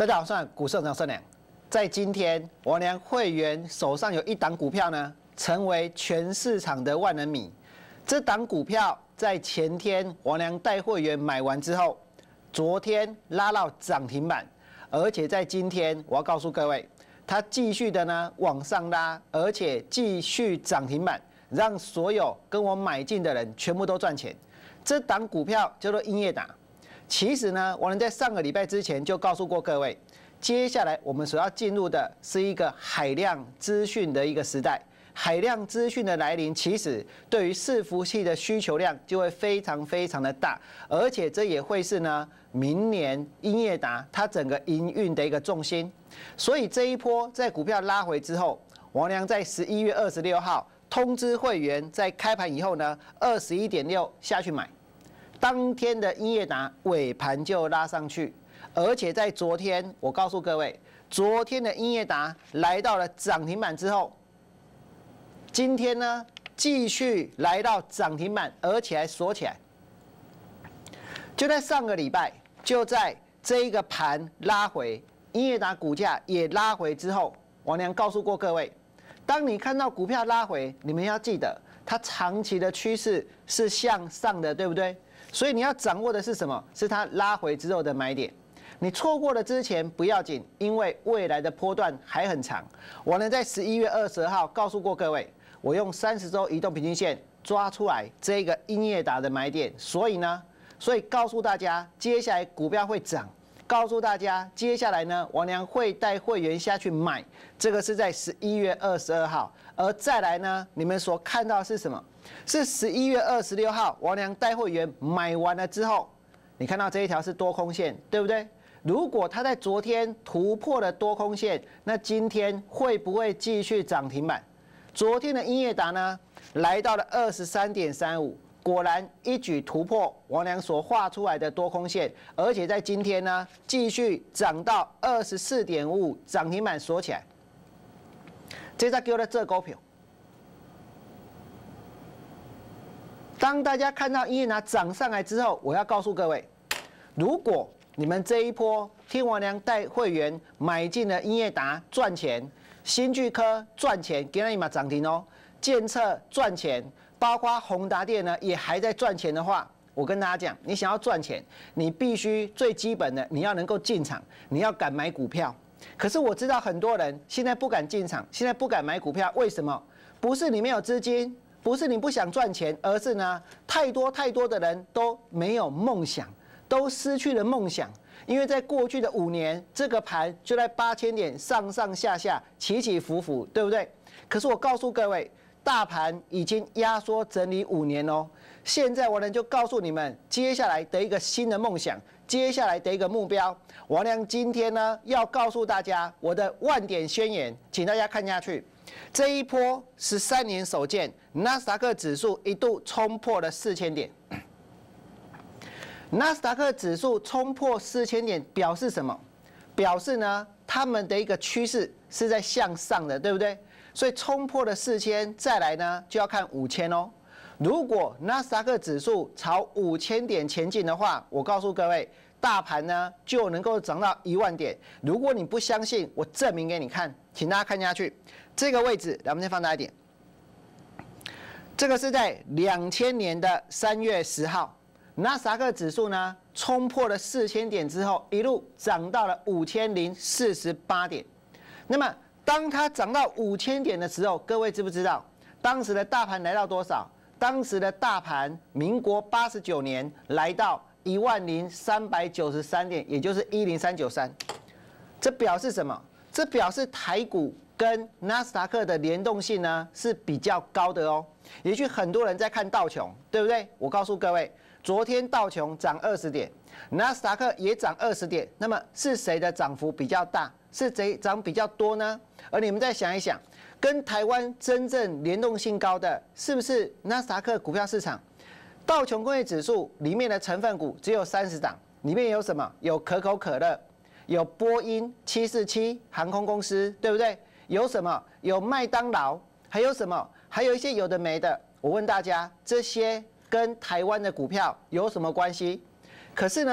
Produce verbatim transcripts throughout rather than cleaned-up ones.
大家好，我是股市长孙良。在今天，王良会员手上有一档股票呢，成为全市场的万人迷。这档股票在前天王良带会员买完之后，昨天拉到涨停板，而且在今天，我要告诉各位，它继续的呢往上拉，而且继续涨停板，让所有跟我买进的人全部都赚钱。这档股票叫做英业达。其实呢，我们在上个礼拜之前就告诉过各位，接下来我们所要进入的是一个海量资讯的一个时代。海量资讯的来临，其实对于伺服器的需求量就会非常非常的大，而且这也会是呢明年英业达它整个营运的一个重心。所以这一波在股票拉回之后，王良在十一月二十六号通知会员，在开盘以后呢，二十一点六下去买。当天的英业达尾盘就拉上去，而且在昨天，我告诉各位，昨天的英业达来到了涨停板之后，今天呢继续来到涨停板，而且还锁起来。就在上个礼拜，就在这一个盘拉回，英业达股价也拉回之后，王良告诉过各位，当你看到股票拉回，你们要记得，它长期的趋势是向上的，对不对？所以你要掌握的是什么？是它拉回之后的买点。你错过了之前不要紧，因为未来的波段还很长。我呢在十一月二十二号告诉过各位，我用三十周移动平均线抓出来这个英业达的买点。所以呢，所以告诉大家，接下来股票会涨。告诉大家，接下来呢，王良会带会员下去买，这个是在十一月二十二号。而再来呢，你们所看到的是什么？是十一月二十六号，王良带会员买完了之后，你看到这一条是多空线，对不对？如果它在昨天突破了多空线，那今天会不会继续涨停板？昨天的英业达呢，来到了二十三点三五。果然一举突破王良所画出来的多空线，而且在今天呢，继续涨到二十四点五五，涨停板锁起来。这才叫做做股票。当大家看到英业达涨上来之后，我要告诉各位，如果你们这一波听王良带会员买进了英业达赚钱，新巨科赚钱，今天嘛涨停哦，建策赚钱。包括宏达电呢，也还在赚钱的话，我跟大家讲，你想要赚钱，你必须最基本的，你要能够进场，你要敢买股票。可是我知道很多人现在不敢进场，现在不敢买股票，为什么？不是你没有资金，不是你不想赚钱，而是呢，太多太多的人都没有梦想，都失去了梦想。因为在过去的五年，这个盘就在八千点上上下下，起起伏伏，对不对？可是我告诉各位，大盘已经压缩整理五年哦，现在王良就告诉你们，接下来的一个新的梦想，接下来的一个目标。王良今天呢，要告诉大家我的万点宣言，请大家看下去。这一波十三年首见，纳斯达克指数一度冲破了四千点。纳斯达克指数冲破四千点，表示什么？表示呢，他们的一个趋势是在向上的，对不对？所以冲破了四千，再来呢就要看五千哦。如果纳斯达克指数朝五千点前进的话，我告诉各位，大盘呢就能够涨到一万点。如果你不相信，我证明给你看，请大家看下去。这个位置，来我们先放大一点。这个是在两千年的三月十号，纳斯达克指数呢冲破了四千点之后，一路涨到了五千零四十八点。那么当它涨到五千点的时候，各位知不知道当时的大盘来到多少？当时的大盘，民国八十九年来到一万零三百九十三点，也就是一零三九三。这表示什么？这表示台股跟纳斯达克的联动性呢是比较高的哦。也许很多人在看道琼，对不对？我告诉各位，昨天道琼涨二十点，纳斯达克也涨二十点。那么是谁的涨幅比较大？是谁涨比较多呢？而你们再想一想，跟台湾真正联动性高的，是不是纳斯达克股票市场？道琼工业指数里面的成分股只有三十档，里面有什么？有可口可乐，有波音七四七航空公司，对不对？有什么？有麦当劳，还有什么？还有一些有的没的。我问大家，这些跟台湾的股票有什么关系？可是呢，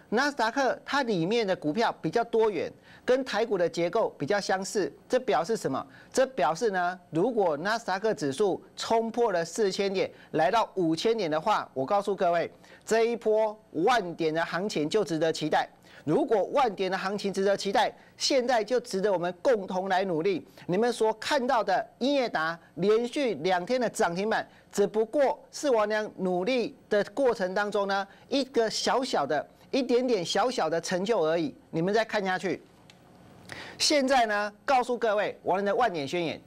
纳斯达克它里面的股票比较多元，跟台股的结构比较相似，这表示什么？这表示呢，如果纳斯达克指数冲破了四千点，来到五千点的话，我告诉各位，这一波万点的行情就值得期待。如果万点的行情值得期待，现在就值得我们共同来努力。你们所看到的英业达连续两天的涨停板，只不过是我娘努力的过程当中呢，一个小小的、一点点小小的成就而已。你们再看下去，现在呢，告诉各位我们的万点宣言，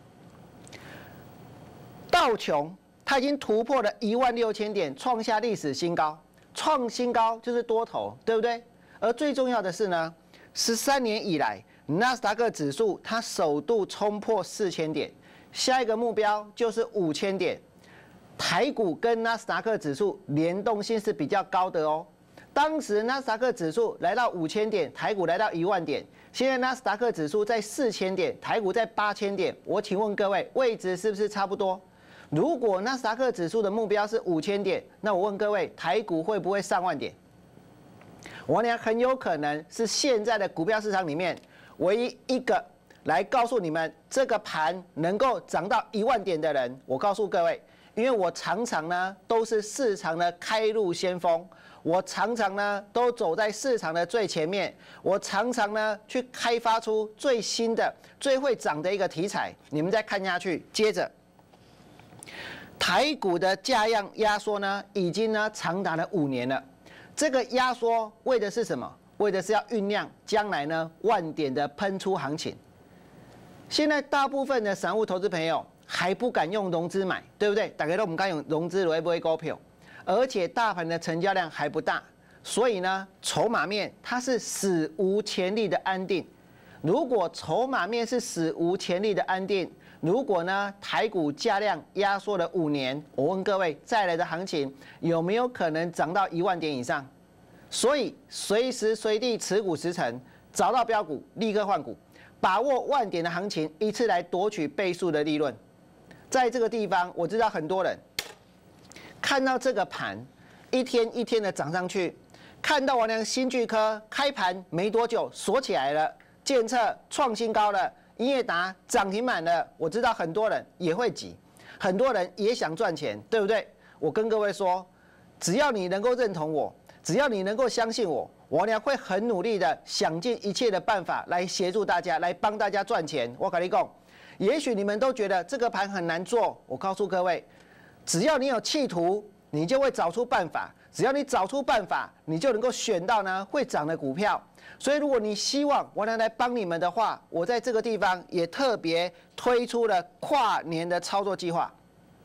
道琼它已经突破了一万六千点，创下历史新高。创新高就是多头，对不对？而最重要的是呢，十三年以来，纳斯达克指数它首度冲破四千点，下一个目标就是五千点。台股跟纳斯达克指数联动性是比较高的哦。当时纳斯达克指数来到五千点，台股来到一万点。现在纳斯达克指数在四千点，台股在八千点。我请问各位，位置是不是差不多？如果纳斯达克指数的目标是五千点，那我问各位，台股会不会上万点？我呢很有可能是现在的股票市场里面唯一一个来告诉你们这个盘能够涨到一万点的人。我告诉各位，因为我常常呢都是市场的开路先锋，我常常呢都走在市场的最前面，我常常呢去开发出最新的、最会涨的一个题材。你们再看下去，接着台股的价量压缩呢，已经呢长达了五年了。这个压缩为的是什么？为的是要酝酿将来呢万点的喷出行情。现在大部分的散户投资朋友还不敢用融资买，对不对？大家都不敢用融资来买股票，而且大盘的成交量还不大，所以呢，筹码面它是史无前例的安定。如果筹码面是史无前例的安定，如果呢台股价量压缩了五年，我问各位，再来的行情有没有可能涨到一万点以上？所以随时随地持股十成，找到标股立刻换股，把握万点的行情，一次来夺取倍数的利润。在这个地方，我知道很多人看到这个盘一天一天的涨上去，看到我娘新巨科开盘没多久锁起来了，建策创新高了。英业达涨停板了，我知道很多人也会急，很多人也想赚钱，对不对？我跟各位说，只要你能够认同我，只要你能够相信我，我呢会很努力的想尽一切的办法来协助大家，来帮大家赚钱。我跟你讲，也许你们都觉得这个盘很难做，我告诉各位，只要你有企图，你就会找出办法。只要你找出办法，你就能够选到呢会涨的股票。所以，如果你希望我能来帮你们的话，我在这个地方也特别推出了跨年的操作计划。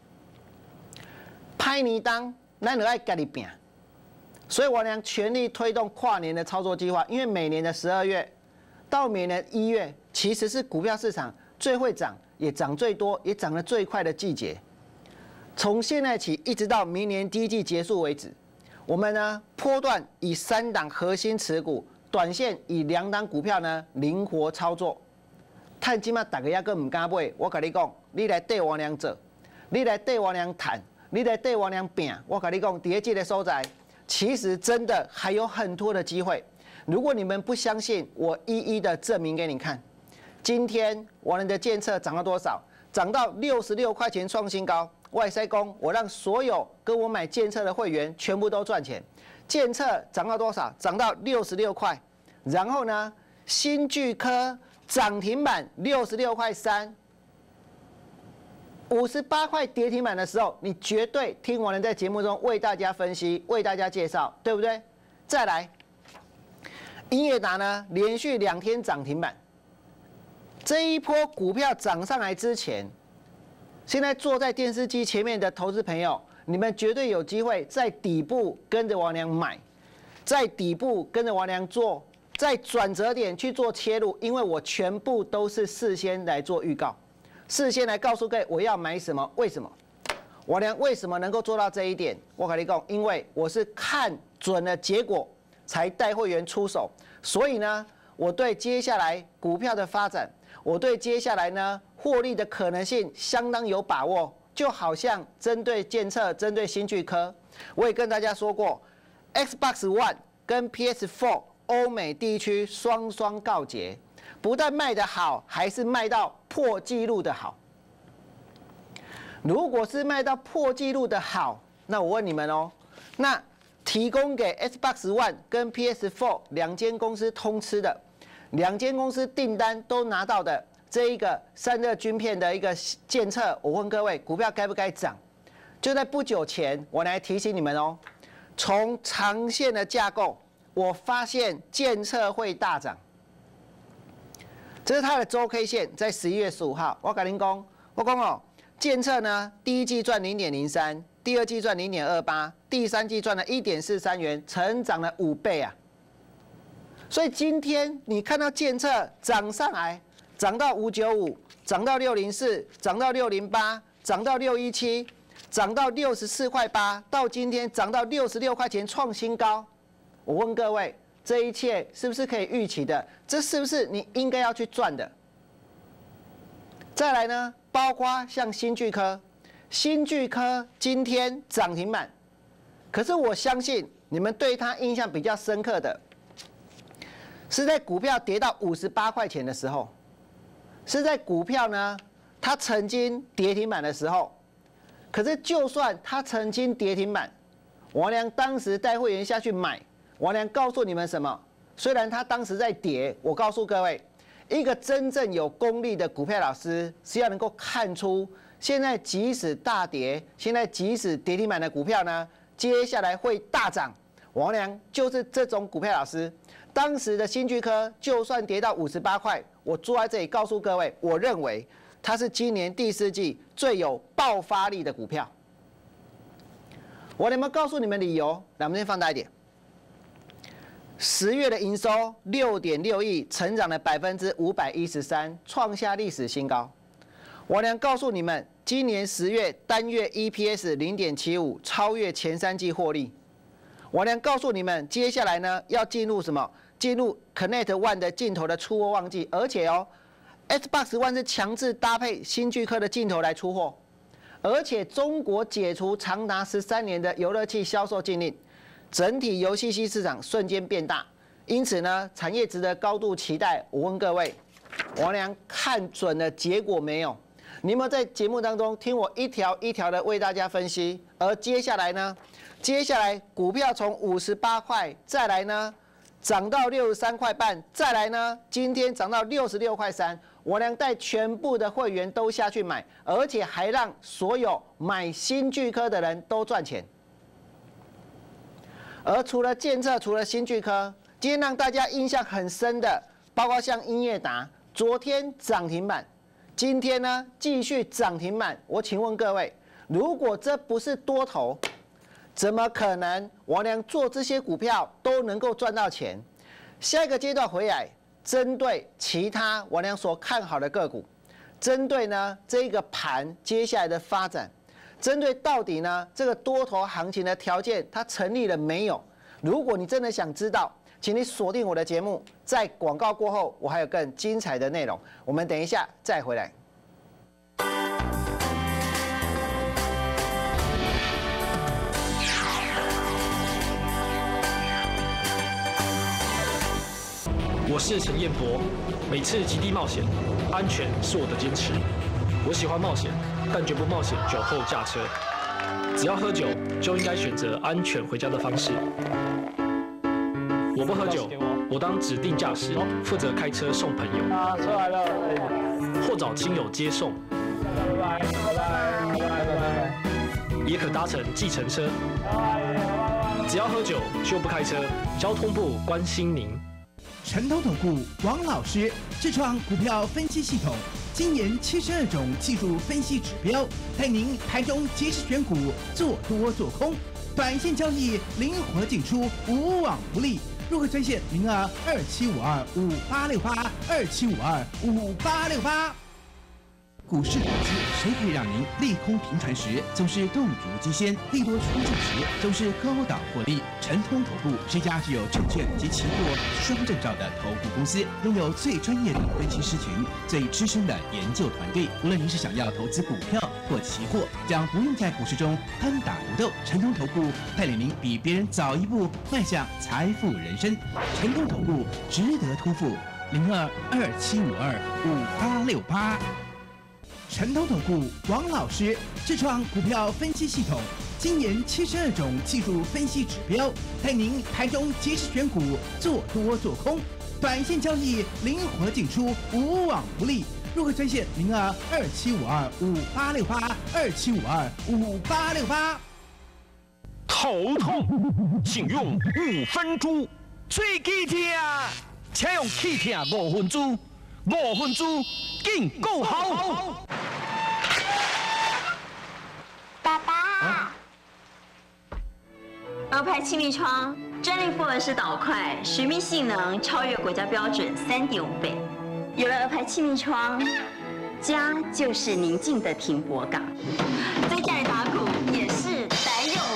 拍你当，咱就爱跟你拼。所以我俩全力推动跨年的操作计划，因为每年的十二月到每年一月，其实是股票市场最会涨、也涨最多、也涨得最快的季节。从现在起一直到明年第一季结束为止。我们呢，波段以三档核心持股，短线以两档股票呢灵活操作。趁今嘛大家抑个唔敢买，我跟你讲，你来对我娘做，你来对我娘谈，你来对我娘拼。我跟你讲，第一季的收窄，其实真的还有很多的机会。如果你们不相信，我一一的证明给你看。今天我们的建策涨到多少？涨到六十六块钱创新高。外塞工，我让所有跟我买建策的会员全部都赚钱。建策涨到多少？涨到六十六块。然后呢，新巨科涨停板六十六块三，五十八块跌停板的时候，你绝对听我能在节目中为大家分析、为大家介绍，对不对？再来，英业达呢，连续两天涨停板。这一波股票涨上来之前。现在坐在电视机前面的投资朋友，你们绝对有机会在底部跟着王良买，在底部跟着王良做，在转折点去做切入，因为我全部都是事先来做预告，事先来告诉各位我要买什么，为什么？王良为什么能够做到这一点？我跟你讲，因为我是看准了结果才带会员出手，所以呢，我对接下来股票的发展，我对接下来呢。获利的可能性相当有把握，就好像针对建策、针对新巨科，我也跟大家说过 ，Xbox One 跟 P S 四 欧美地区双双告捷，不但卖得好，还是卖到破纪录的好。如果是卖到破纪录的好，那我问你们哦，那提供给 Xbox One 跟 P S 四 两间公司通吃的，两间公司订单都拿到的这一个散热晶片的一个检测，我问各位，股票该不该涨？就在不久前，我来提醒你们哦，从长线的架构。我发现建测会大涨，这是它的周 K 线，在十一月十五号。我跟您讲，我讲哦，建测呢，第一季赚零点零三，第二季赚零点二八，第三季赚了一点四三元，成长了五倍啊！所以今天你看到建测涨上来，涨到五九五，涨到六零四，涨到六零八，涨到六一七，涨到六十四块八，到今天涨到六十六块钱，创新高。我问各位，这一切是不是可以预期的？这是不是你应该要去赚的？再来呢，包括像新巨科，新巨科今天涨停板，可是我相信你们对它印象比较深刻的，是在股票跌到五十八块钱的时候，是在股票呢它曾经跌停板的时候。可是就算它曾经跌停板，王良当时带会员下去买。王良告诉你们什么？虽然他当时在跌，我告诉各位，一个真正有功力的股票老师是要能够看出，现在即使大跌，现在即使跌停板的股票呢，接下来会大涨。王良就是这种股票老师。当时的新巨科就算跌到五十八块，我坐在这里告诉各位，我认为它是今年第四季最有爆发力的股票。我能不能告诉你们理由？来，我们先放大一点。十月的营收六点六亿，成长了百分之五百一十三，创下历史新高。我能告诉你们，今年十月单月 E P S 零点七五，超越前三季获利。我能告诉你们，接下来呢要进入什么？进入 Connect One 的镜头的出货旺季，而且哦 ，Xbox One 是强制搭配新巨科的镜头来出货，而且中国解除长达十三年的游乐器销售禁令。整体游戏机市场瞬间变大，因此呢，产业值得高度期待。我问各位，王良看准了结果没有？你有没有在节目当中听我一条一条的为大家分析？而接下来呢？接下来股票从五十八块，再来呢涨到六十三块半，再来呢今天涨到六十六块三。王良带全部的会员都下去买，而且还让所有买新巨科的人都赚钱。而除了建测，除了新巨科，今天让大家印象很深的，包括像英业达，昨天涨停板，今天呢继续涨停板。我请问各位，如果这不是多头，怎么可能王良做这些股票都能够赚到钱？下一个阶段回来，针对其他王良所看好的个股，针对呢这个盘接下来的发展。针对到底呢这个多头行情的条件它成立了没有？如果你真的想知道，请你锁定我的节目，在广告过后我还有更精彩的内容，我们等一下再回来。 我是陈彦博，每次极地冒险，安全是我的坚持。我喜欢冒险，但绝不冒险酒后驾车。只要喝酒，就应该选择安全回家的方式。我不喝酒，我当指定驾驶，负责开车送朋友， 啊，出来了， 或找亲友接送， 拜拜，拜拜，拜拜，拜拜， 也可搭乘计程车。只要喝酒就不开车，交通部关心您。 晨投投顾王老师自创股票分析系统，精研七十二种技术分析指标，带您盘中及时选股，做多做空，短线交易灵活进出，无往不利。入会专线零二二七五二五八六八二七五二五八六八。 股市投资，谁可以让您利空频传时总是动如鸡先，利多出尽时总是高档获利？晨通投顾是一家具有证券及期货双证照的投顾公司，拥有最专业的分析师群、最资深的研究团队。无论您是想要投资股票或期货，将不用在股市中单打独斗，晨通投顾带领您比别人早一步迈向财富人生。晨通投顾值得托付，零二二七五二五八六八。晨通投顾王老师自创股票分析系统，精研七十二种技术分析指标，带您盘中及时选股，做多做空，短线交易灵活进出，无往不利。入会专线零二二七五二五八六八二七五二五八六八。 头痛，请用五分猪。最忌痛，请用气痛五分猪。五分猪更够好。 爸爸，啊、鹅牌气密窗专利复合式导块，水密性能超越国家标准三点五倍。有了鹅牌气密窗，家就是宁静的停泊港，在家里打鼓也是得用。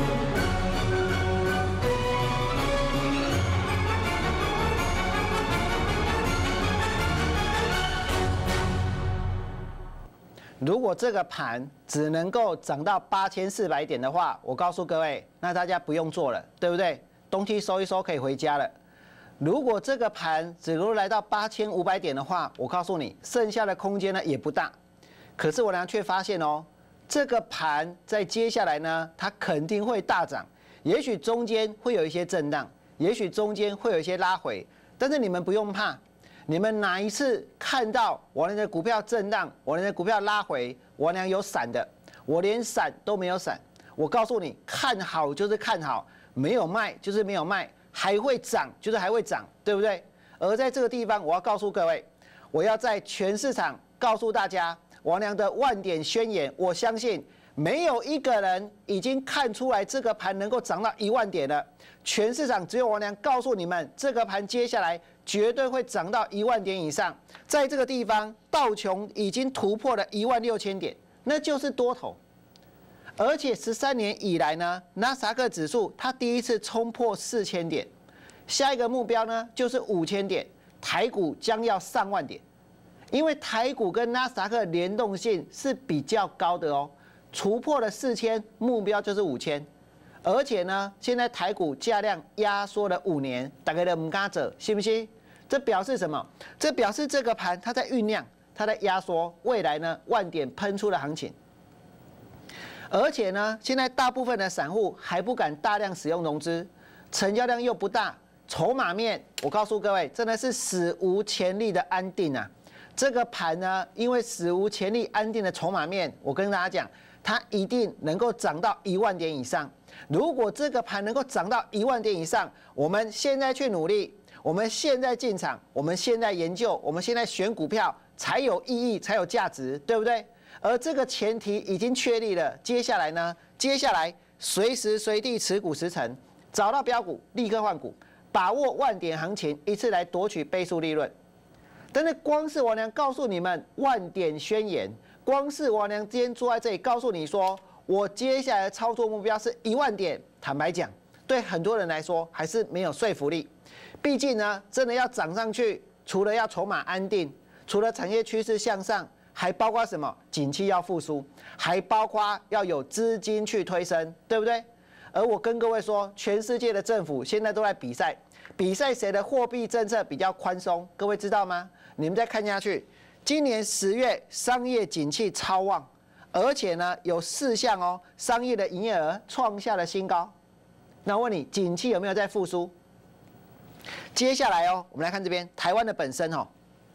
如果这个盘只能够涨到八千四百点的话，我告诉各位，那大家不用做了，对不对？东西收一收可以回家了。如果这个盘只能来到八千五百点的话，我告诉你，剩下的空间呢也不大。可是我呢却发现哦，这个盘在接下来呢，它肯定会大涨，也许中间会有一些震荡，也许中间会有一些拉回，但是你们不用怕。你们哪一次看到我娘的股票震荡，我娘的股票拉回，我娘有闪的，我连闪都没有闪。我告诉你，看好就是看好，没有卖就是没有卖，还会涨就是还会涨，对不对？而在这个地方，我要告诉各位，我要在全市场告诉大家，我娘的万点宣言，我相信没有一个人已经看出来这个盘能够涨到一万点了。全市场只有我娘告诉你们，这个盘接下来绝对会涨到一万点以上。在这个地方，道琼已经突破了一万六千点，那就是多头。而且十三年以来呢，纳斯达克指数它第一次冲破四千点，下一个目标呢就是五千点，台股将要上万点。因为台股跟纳斯达克联动性是比较高的哦，突破了四千，目标就是五千。而且呢，现在台股价量压缩了五年，大家都唔敢走，信不信？这表示什么？这表示这个盘它在酝酿，它在压缩，未来呢万点喷出的行情。而且呢，现在大部分的散户还不敢大量使用融资，成交量又不大，筹码面我告诉各位，真的是史无前例的安定啊！这个盘呢，因为史无前例安定的筹码面，我跟大家讲，它一定能够涨到一万点以上。如果这个盘能够涨到一万点以上，我们现在去努力，我们现在进场，我们现在研究，我们现在选股票才有意义，才有价值，对不对？而这个前提已经确立了，接下来呢？接下来随时随地持股十成，找到标股立刻换股，把握万点行情，一次来夺取倍数利润。但是光是我娘告诉你们万点宣言，光是我娘今天坐在这里告诉你说，我接下来的操作目标是一万点。坦白讲，对很多人来说还是没有说服力。毕竟呢，真的要涨上去，除了要筹码安定，除了产业趋势向上，还包括什么？景气要复苏，还包括要有资金去推升，对不对？而我跟各位说，全世界的政府现在都在比赛，比赛谁的货币政策比较宽松，各位知道吗？你们再看下去，今年十月商业景气超旺。而且呢，有四项哦，商业的营业额创下了新高。那我问你，景气有没有在复苏？接下来哦，我们来看这边台湾的本身哦，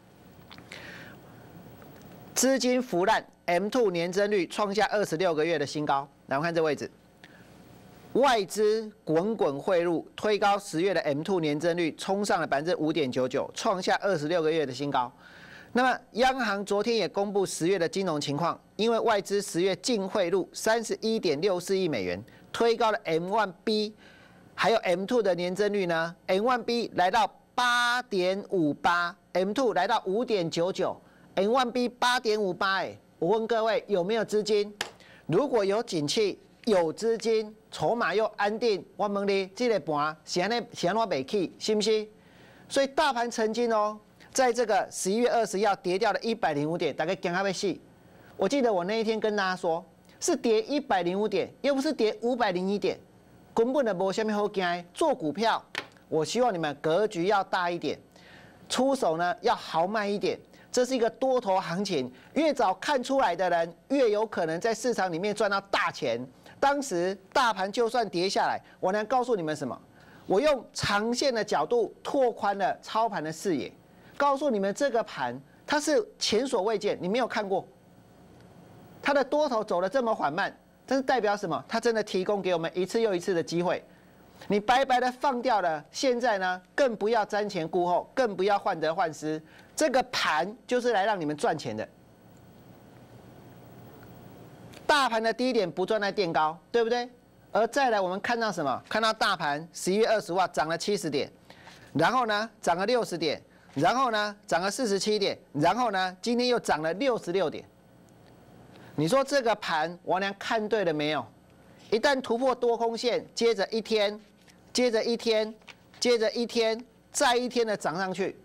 资金腐烂 ，M 二 年增率创下二十六个月的新高。来，我们看这位置，外资滚滚汇入，推高十月的 M 二 年增率冲上了百分之五点九九，创下二十六个月的新高。那么，央行昨天也公布十月的金融情况，因为外资十月净汇入三十一点六四亿美元，推高了 M 一 B， 还有 M 二 的年增率呢 ，M 一 B 来到八点五八 ，M 二 来到五点九九 N 一 B 八点五八，哎，我问各位有没有资金？如果有景气，有资金，筹码又安定，我问你，这个盘是安尼是安怎袂起，是不是？所以大盘曾经哦，在这个十一月二十要跌掉了一百零五点，大概惊到要死。我记得我那一天跟大家说，是跌一百零五点，又不是跌五百零一点，根本的无什么好惊。做股票，我希望你们格局要大一点，出手呢要豪迈一点。这是一个多头行情，越早看出来的人，越有可能在市场里面赚到大钱。当时大盘就算跌下来，我能告诉你们什么？我用长线的角度拓宽了操盘的视野，告诉你们这个盘它是前所未见，你没有看过。它的多头走得这么缓慢，这是代表什么？它真的提供给我们一次又一次的机会。你白白的放掉了，现在呢，更不要瞻前顾后，更不要患得患失。这个盘就是来让你们赚钱的。大盘的低点不断在垫高，对不对？而再来，我们看到什么？看到大盘十一月二十五号涨了七十点，然后呢涨了六十点，然后呢涨了四十七点，然后呢今天又涨了六十六点。你说这个盘王良看对了没有？一旦突破多空线，接着一天，接着一天，接着一天，再一天的涨上去。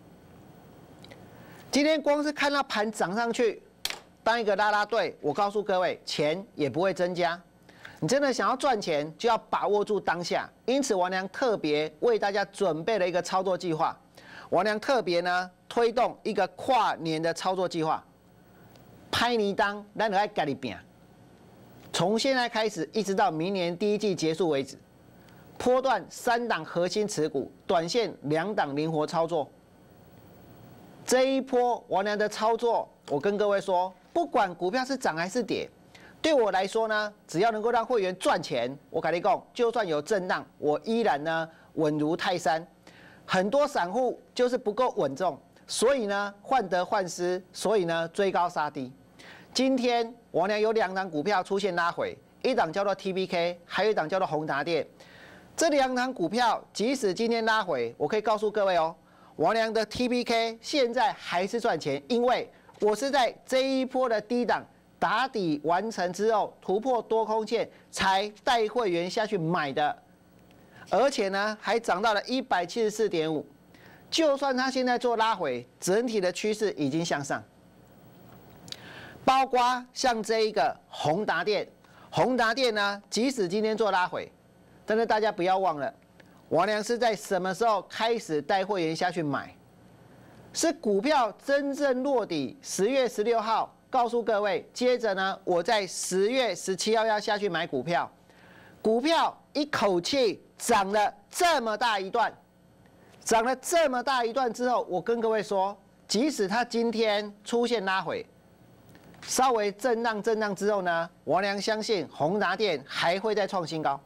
今天光是看到盘涨上去，当一个啦啦队，我告诉各位，钱也不会增加。你真的想要赚钱，就要把握住当下。因此，王良特别为大家准备了一个操作计划。王良特别呢推动一个跨年的操作计划。拍泥当，咱就爱家己拼。从现在开始，一直到明年第一季结束为止，波段三档核心持股，短线两档灵活操作。这一波王良的操作，我跟各位说，不管股票是涨还是跌，对我来说呢，只要能够让会员赚钱，我跟你讲，就算有震荡，我依然呢稳如泰山。很多散户就是不够稳重，所以呢患得患失，所以呢追高杀低。今天王良有两档股票出现拉回，一档叫做 T B K， 还有一档叫做宏达电。这两档股票即使今天拉回，我可以告诉各位哦。王良的 T B K 现在还是赚钱，因为我是在这一波的低档打底完成之后，突破多空线才带会员下去买的，而且呢还涨到了一百七十四点五。就算它现在做拉回，整体的趋势已经向上。包括像这一个宏达电，宏达电呢，即使今天做拉回，但是大家不要忘了。王良是在什么时候开始带会员下去买？是股票真正落底，十月十六号告诉各位。接着呢，我在十月十七号要下去买股票，股票一口气涨了这么大一段，涨了这么大一段之后，我跟各位说，即使它今天出现拉回，稍微震荡震荡之后呢，王良相信宏达电还会再创新高。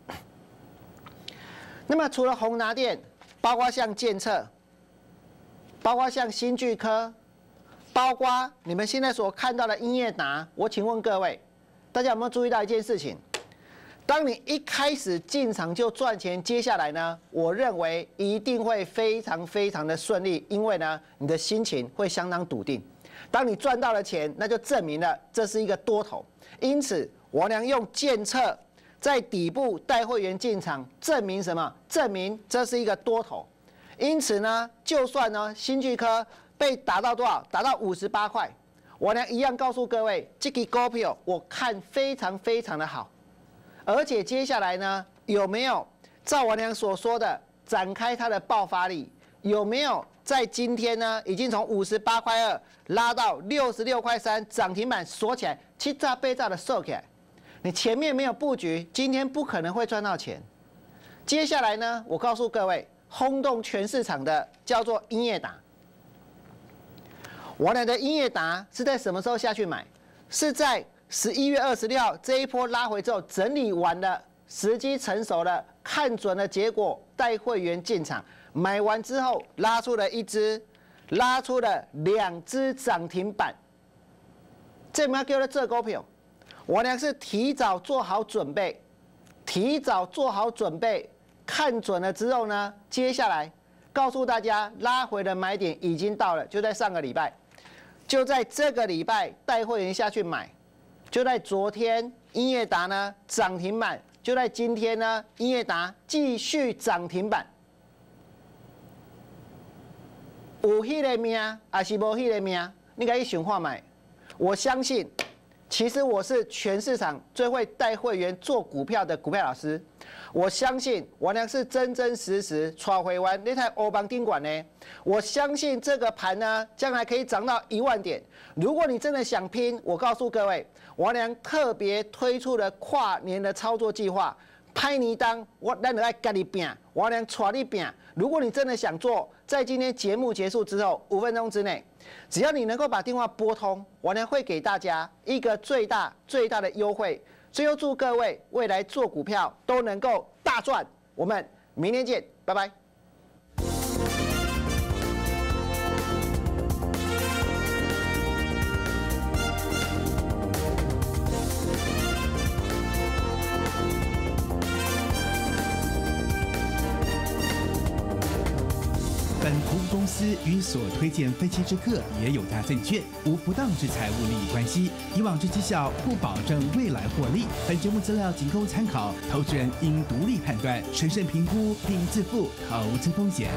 那么除了宏达电，包括像建策，包括像新巨科，包括你们现在所看到的英业达，我请问各位，大家有没有注意到一件事情？当你一开始进场就赚钱，接下来呢，我认为一定会非常非常的顺利，因为呢，你的心情会相当笃定。当你赚到了钱，那就证明了这是一个多头。因此，王良用建策在底部带会员进场，证明什么？证明这是一个多头。因此呢，就算呢新巨科被打到多少？打到五十八块，王良一样告诉各位，这个股票我看非常非常的好。而且接下来呢，有没有照王良所说的展开它的爆发力？有没有在今天呢，已经从五十八块二拉到六十六块三，涨停板锁起来，七炸八炸的收起来？你前面没有布局，今天不可能会赚到钱。接下来呢，我告诉各位，轰动全市场的叫做英业达。我俩的英业达是在什么时候下去买？是在十一月二十六号这一波拉回之后，整理完了，时机成熟了，看准了结果，带会员进场，买完之后拉出了一只，拉出了两只涨停板。这么叫做这股票？我俩是提早做好准备，提早做好准备，看准了之后呢，接下来告诉大家拉回的买点已经到了，就在上个礼拜。 就在这个礼拜带会员下去买，就在昨天英业达呢涨停板，就在今天呢英业达继续涨停板。有迄个命，还是无迄个命？你可以想看买。我相信，其实我是全市场最会带会员做股票的股票老师。我相信我娘是真真实实带会员那台欧邦宾馆呢。我相信这个盘呢，将来可以涨到一万点。如果你真的想拼，我告诉各位，我娘特别推出了跨年的操作计划。拍你当我咱就爱跟你拼，我娘带你拼。如果你真的想做，在今天节目结束之后五分钟之内，只要你能够把电话拨通，我娘会给大家一个最大最大的优惠。最后祝各位未来做股票都能够大赚。我们明天见，拜拜。 本服务公司与所推荐分期之客也有大证券无不当之财务利益关系，以往之绩效不保证未来获利。本节目资料仅供参考，投资人应独立判断、审慎评估并自负投资风险。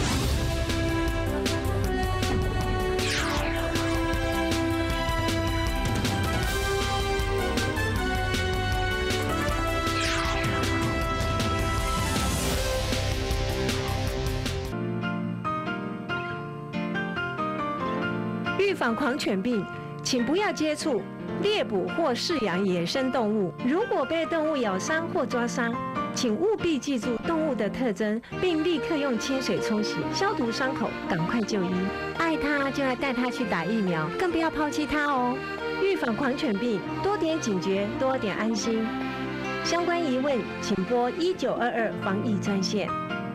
预防狂犬病，请不要接触、猎捕或饲养野生动物。如果被动物咬伤或抓伤，请务必记住动物的特征，并立刻用清水冲洗、消毒伤口，赶快就医。爱它就要带它去打疫苗，更不要抛弃它哦。预防狂犬病，多点警觉，多点安心。相关疑问，请拨一九二二防疫专线。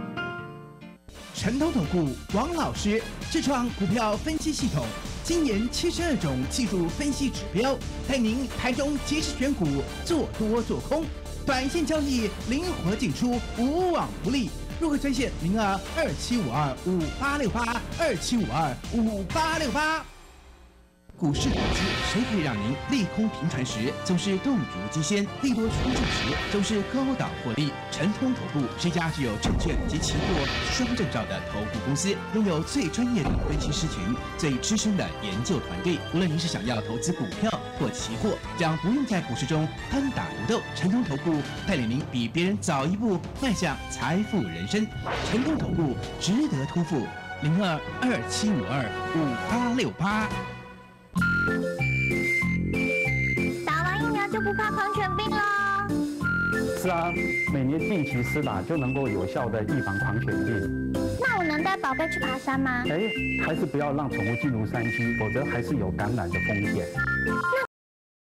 陈统投顾王老师自创股票分析系统，精研七十二种技术分析指标，带您盘中及时选股，做多做空，短线交易灵活进出，无往不利。入会专线零二二七五二五八六八二七五二五八六八。股市投资，谁可以让您利空频传时总是动如鸡先，利多出尽时总是高档获利？晨通投顾是一家具有证券及期货双证照的投顾公司，拥有最专业的分析师群、最资深的研究团队。无论您是想要投资股票或期货，将不用在股市中单打独斗。晨通投顾带领您比别人早一步迈向财富人生。晨通投顾值得托付，零二二七五二五八六八。 打完疫苗就不怕狂犬病了？ 是啊，每年定期施打就能够有效的预防狂犬病。 那我能带宝贝去爬山吗？ 哎，还是不要让宠物进入山区，否则还是有感染的风险。 那